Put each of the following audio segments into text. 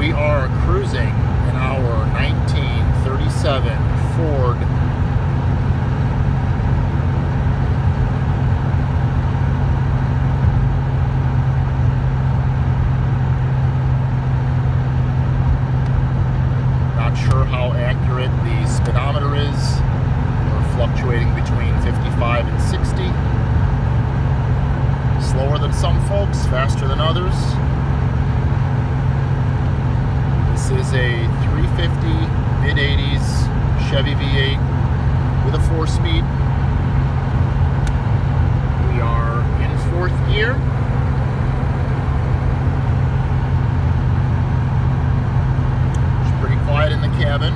We are cruising in our 1937 Ford Not sure how accurate the speedometer is. We're fluctuating between 55 and 60. Slower than some folks, faster than others. This is a 350 mid-80s Chevy V8 with a 4-speed. We are in 4th gear. It's pretty quiet in the cabin.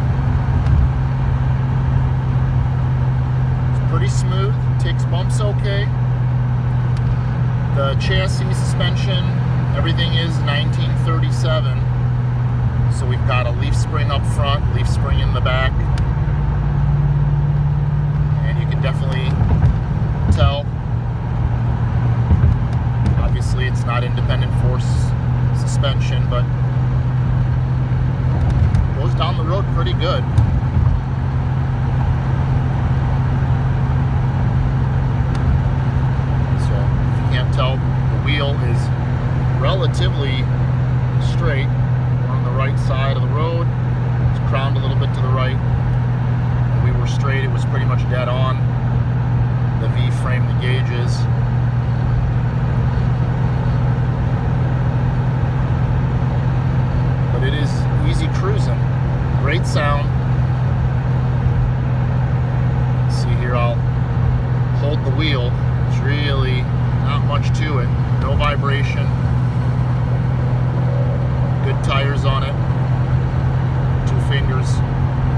It's pretty smooth, takes bumps okay. The chassis, suspension, everything is 1937. So we've got a leaf spring up front, leaf spring in the back. And you can definitely tell. Obviously it's not independent force suspension, but goes down the road pretty good. So if you can't tell, the wheel is relatively straight. Right side of the road. It's crowned a little bit to the right. When we were straight, it was pretty much dead on. The V framed the gauges. But it is easy cruising. Great sound. See here, I'll hold the wheel. It's really not much to it. No vibration. Good tires on it. 2 fingers.